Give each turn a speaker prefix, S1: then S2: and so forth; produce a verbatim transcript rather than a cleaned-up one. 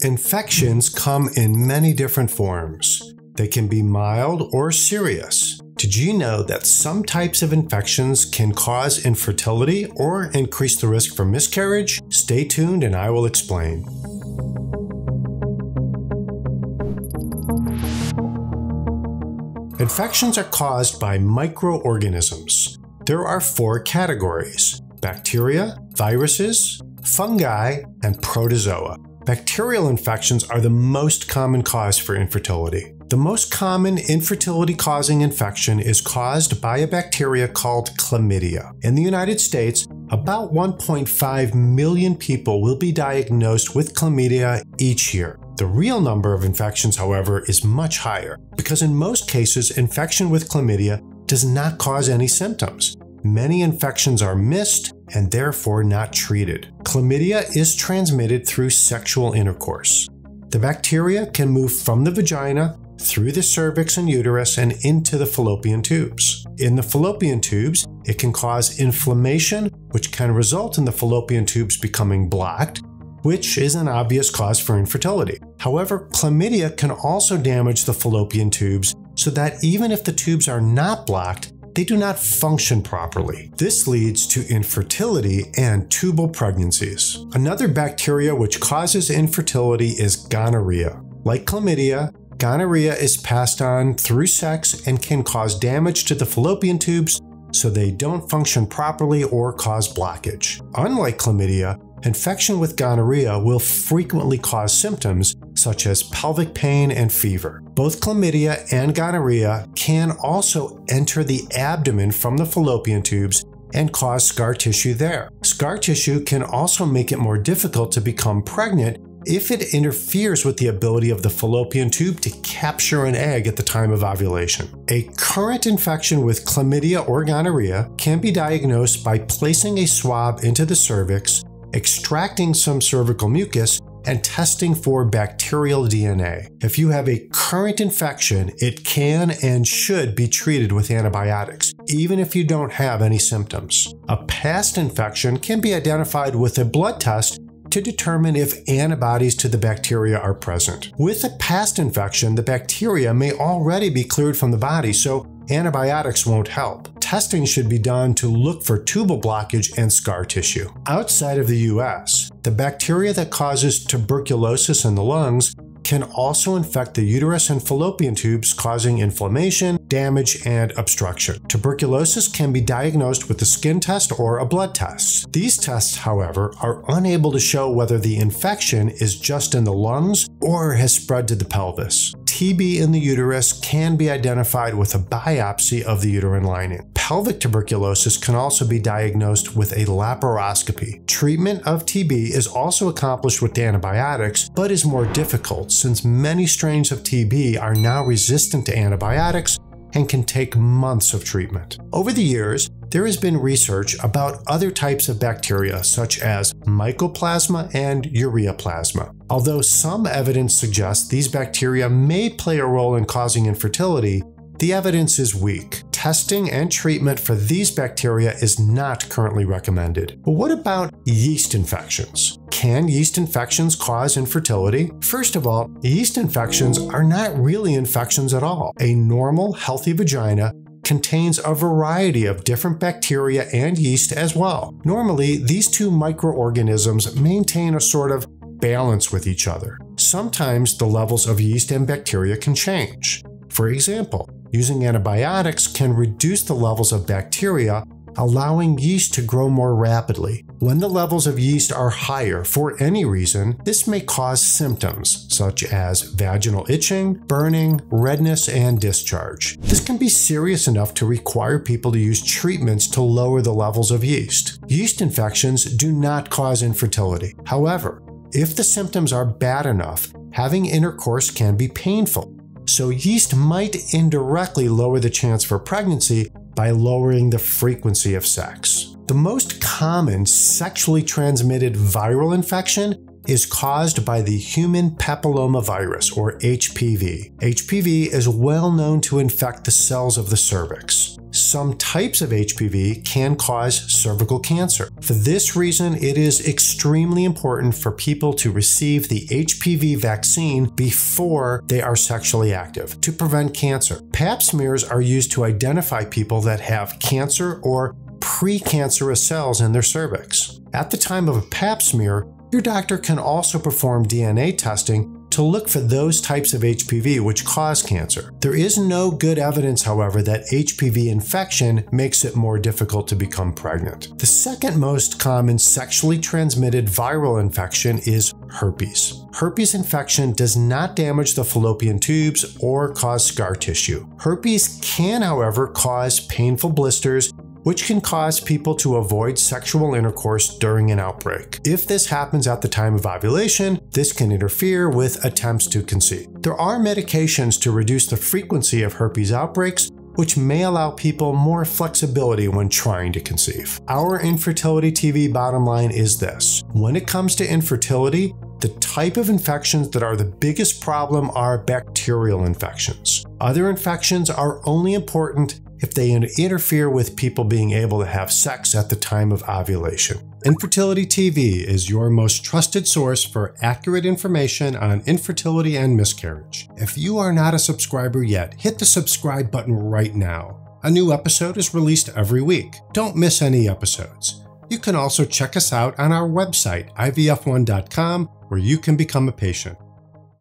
S1: Infections come in many different forms. They can be mild or serious. Did you know that some types of infections can cause infertility or increase the risk for miscarriage? Stay tuned and I will explain. Infections are caused by microorganisms. There are four categories: bacteria, viruses, fungi, and protozoa. Bacterial infections are the most common cause for infertility. The most common infertility-causing infection is caused by a bacteria called Chlamydia. In the United States, about one point five million people will be diagnosed with Chlamydia each year. The real number of infections, however, is much higher, because in most cases, infection with Chlamydia does not cause any symptoms. Many infections are missed and therefore not treated. Chlamydia is transmitted through sexual intercourse. The bacteria can move from the vagina through the cervix and uterus and into the fallopian tubes. In the fallopian tubes, it can cause inflammation, which can result in the fallopian tubes becoming blocked, which is an obvious cause for infertility. However, chlamydia can also damage the fallopian tubes so that even if the tubes are not blocked, they do not function properly. This leads to infertility and tubal pregnancies. Another bacteria which causes infertility is gonorrhea. Like chlamydia, gonorrhea is passed on through sex and can cause damage to the fallopian tubes so they don't function properly or cause blockage. Unlike chlamydia, infection with gonorrhea will frequently cause symptoms such as pelvic pain and fever. Both chlamydia and gonorrhea can also enter the abdomen from the fallopian tubes and cause scar tissue there. Scar tissue can also make it more difficult to become pregnant if it interferes with the ability of the fallopian tube to capture an egg at the time of ovulation. A current infection with chlamydia or gonorrhea can be diagnosed by placing a swab into the cervix, extracting some cervical mucus, and testing for bacterial D N A. If you have a current infection, it can and should be treated with antibiotics, even if you don't have any symptoms. A past infection can be identified with a blood test to determine if antibodies to the bacteria are present. With a past infection, the bacteria may already be cleared from the body, so antibiotics won't help. Testing should be done to look for tubal blockage and scar tissue. Outside of the U S, the bacteria that causes tuberculosis in the lungs can also infect the uterus and fallopian tubes, causing inflammation, damage, and obstruction. Tuberculosis can be diagnosed with a skin test or a blood test. These tests, however, are unable to show whether the infection is just in the lungs or has spread to the pelvis. T B in the uterus can be identified with a biopsy of the uterine lining. Pelvic tuberculosis can also be diagnosed with a laparoscopy. Treatment of T B is also accomplished with antibiotics, but is more difficult since many strains of T B are now resistant to antibiotics and can take months of treatment. Over the years, there has been research about other types of bacteria such as mycoplasma and ureaplasma. Although some evidence suggests these bacteria may play a role in causing infertility, the evidence is weak. Testing and treatment for these bacteria is not currently recommended. But what about yeast infections? Can yeast infections cause infertility? First of all, yeast infections are not really infections at all. A normal, healthy vagina contains a variety of different bacteria and yeast as well. Normally, these two microorganisms maintain a sort of balance with each other. Sometimes the levels of yeast and bacteria can change. For example, using antibiotics can reduce the levels of bacteria, allowing yeast to grow more rapidly. When the levels of yeast are higher for any reason, this may cause symptoms such as vaginal itching, burning, redness, and discharge. This can be serious enough to require people to use treatments to lower the levels of yeast. Yeast infections do not cause infertility. However, if the symptoms are bad enough, having intercourse can be painful. So yeast might indirectly lower the chance for pregnancy by lowering the frequency of sex. The most common sexually transmitted viral infection is caused by the human papilloma virus, or H P V. H P V is well known to infect the cells of the cervix. some types of H P V can cause cervical cancer. For this reason, it is extremely important for people to receive the H P V vaccine before they are sexually active to prevent cancer. Pap smears are used to identify people that have cancer or precancerous cells in their cervix. At the time of a pap smear, your doctor can also perform D N A testing to look for those types of H P V which cause cancer. There is no good evidence, however, that H P V infection makes it more difficult to become pregnant. The second most common sexually transmitted viral infection is herpes. Herpes infection does not damage the fallopian tubes or cause scar tissue. Herpes can, however, cause painful blisters, which can cause people to avoid sexual intercourse during an outbreak. If this happens at the time of ovulation, this can interfere with attempts to conceive. There are medications to reduce the frequency of herpes outbreaks, which may allow people more flexibility when trying to conceive. Our Infertility T V bottom line is this: when it comes to infertility, the type of infections that are the biggest problem are bacterial infections. Other infections are only important if they interfere with people being able to have sex at the time of ovulation. Infertility T V is your most trusted source for accurate information on infertility and miscarriage. If you are not a subscriber yet, hit the subscribe button right now. A new episode is released every week. Don't miss any episodes. You can also check us out on our website, I V F one dot com, where you can become a patient.